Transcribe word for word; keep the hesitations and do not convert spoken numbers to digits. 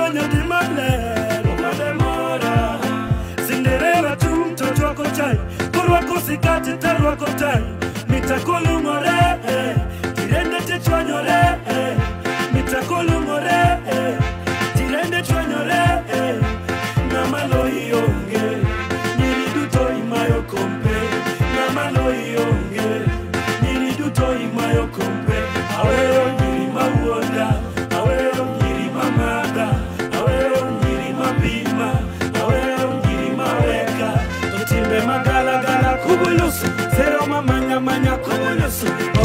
konyo di maler Umade mora Cinderella tum to chwako chai Kurwako sikati tarwako tai Mitakolu more Tirende te chwanyore Mitakolu more Tirende chwanyore Namalo ionge Nyiri duto imayo kompe Namalo ionge Nyiri duto imayo kompe Awero nyiri mawuonda Awero nyiri mamada Awero nyiri mapima Awero nyiri maweka Totimbe magala gala kubulusu Sero mamanya manya kubulusu